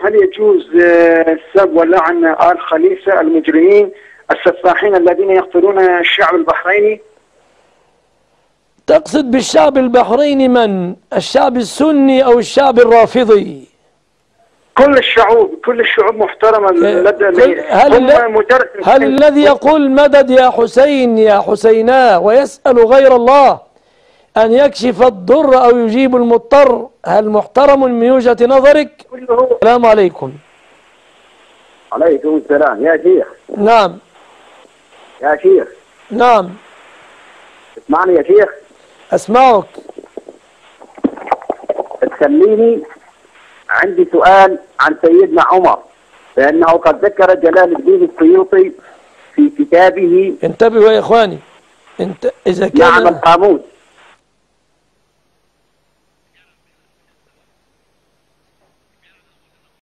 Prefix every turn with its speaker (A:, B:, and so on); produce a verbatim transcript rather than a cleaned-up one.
A: هل يجوز السب ولعن آل خليفة المجرمين السفاحين الذين يقتلون الشعب البحريني؟
B: تقصد بالشعب البحريني من؟ الشعب السني أو الشعب الرافضي؟
A: كل الشعوب، كل الشعوب محترمة.
B: هل, هل الذي يقول مدد يا حسين يا حسينا ويسأل غير الله أن يكشف الضر أو يجيب المضطر هل محترم من وجهة نظرك؟ السلام عليكم.
C: عليكم السلام يا شيخ.
B: نعم
C: يا شيخ.
B: نعم
C: اسمعني يا شيخ.
B: أسمعك.
C: تخليني عندي سؤال عن سيدنا عمر، لأنه قد ذكر جلال الدين السيوطي في كتابه.
B: انتبهوا يا إخواني، انت إذا كان
C: نعم القاموس